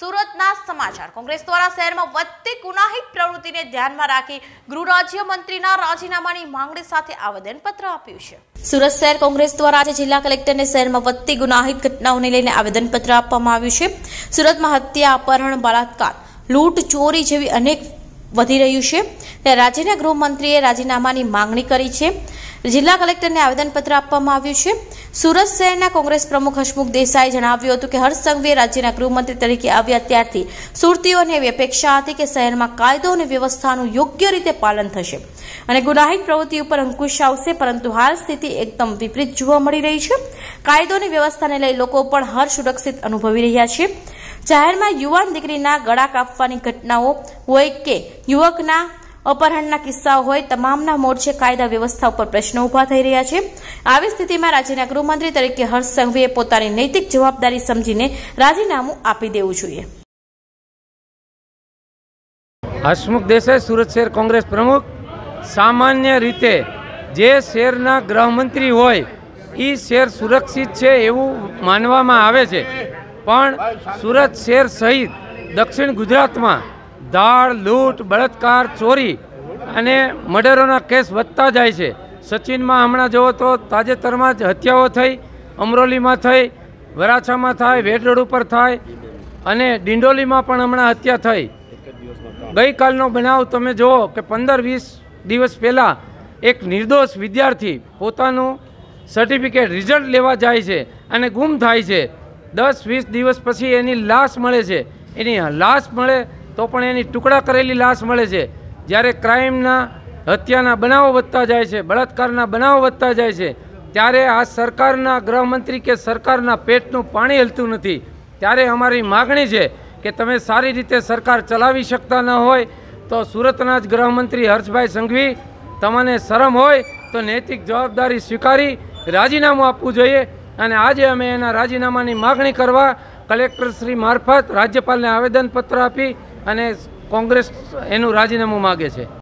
સુરતના સમાચાર કોંગ્રેસ દ્વારા શહેરમાં વધતી ગુનાહિત પ્રવૃત્તિને ધ્યાનમાં રાખી ગૃહ રાજ્યમંત્રીના રાજીનામાની માંગણી સાથે આવેદનપત્ર આપ્યું છે। સુરત શહેર કોંગ્રેસ દ્વારા આજે જિલ્લા કલેક્ટરને શહેરમાં વધતી ગુનાહિત ઘટનાઓને લઈને આવેદનપત્ર આપવામાં આવ્યું છે। સુરતમાં હત્યા, અપહરણ, બળાત્કાર, લૂંટ, ચોરી જેવી અનેક વધી રહ્યું છે ત્યારે રાજ્યના ગૃહમંત્રીએ રાજીનામાની માંગણી કરી છે। જિલ્લા કલેક્ટરને આવેદનપત્ર આપવામાં આવ્યું છે। સુરત શહેરના કોંગ્રેસ પ્રમુખ હસમુખ દેસાઈએ જણાવ્યું હતું કે હર્ષ સંઘવીએ રાજ્યના ગૃહમંત્રી તરીકે આવ્યા ત્યારથી સુરતીઓને એવી અપેક્ષા હતી કે શહેરમાં કાયદો અને વ્યવસ્થાનું યોગ્ય રીતે પાલન થશે અને ગુનાહિત પ્રવૃત્તિ ઉપર અંકુશ આવશે, પરંતુ હાલ સ્થિતિ એકદમ વિપરીત જોવા મળી રહી છે। કાયદો અને વ્યવસ્થાને લઈ લોકો પણ અસુરક્ષિત અનુભવી રહ્યા છે। જાહેરમાં યુવાન દીકરીના ગળા કાપવાની ઘટનાઓ હોય કે યુવકના અપહરણના કિસ્સાઓ હોય, તમામના મોરચે કાયદા વ્યવસ્થા ઉપર પ્રશ્નો ઉભા થઈ રહ્યા છે। આવી સ્થિતિમાં રાજ્યના ગૃહમંત્રી તરીકે હર્ષ સંઘવીએ પોતાની નૈતિક જવાબદારી સમજીને રાજીનામું આપી દેવું જોઈએ। હસમુખ દેસાઈ, સુરત શહેર કોંગ્રેસ પ્રમુખ। સામાન્ય રીતે જે શહેરના ગૃહમંત્રી હોય એ શહેર સુરક્ષિત છે એવું માનવામાં આવે છે, પણ સુરત શહેર સહિત દક્ષિણ ગુજરાતમાં દાળ, લૂંટ, બળાત્કાર, ચોરી અને મર્ડરોના કેસ વધતા જાય છે। સચિનમાં હમણાં જુઓ તો તાજેતરમાં જ હત્યાઓ થઈ, અમરોલીમાં થઈ, વરાછામાં થાય, વેડ રોડ ઉપર થાય અને ડિંડોલીમાં પણ હમણાં હત્યા થઈ। ગઈકાલનો બનાવ તમે જુઓ કે 15-20 દિવસ પહેલાં એક નિર્દોષ વિદ્યાર્થી પોતાનું સર્ટિફિકેટ રિઝલ્ટ લેવા જાય છે અને ગુમ થાય છે। 10-20 દિવસ પછી એની લાશ મળે છે। એની લાશ મળે તો પણ એની ટુકડા કરેલી લાશ મળે છે। જ્યારે ક્રાઇમના, હત્યાના બનાવો વધતા જાય છે, બળાત્કારના બનાવો વધતા જાય છે, ત્યારે આ સરકારના ગૃહમંત્રી કે સરકારના પેટનું પાણી હલતું નથી। ત્યારે અમારી માગણી છે કે તમે સારી રીતે સરકાર ચલાવી શકતા ન હોય તો સુરતના જ ગૃહમંત્રી હર્ષભાઈ સંઘવી, તમને શરમ હોય તો નૈતિક જવાબદારી સ્વીકારી રાજીનામું આપવું જોઈએ અને આજે અમે એના રાજીનામાની માગણી કરવા કલેક્ટરશ્રી મારફત રાજ્યપાલને આવેદનપત્ર આપી અને કોંગ્રેસ એનું રાજીનામું માગે છે।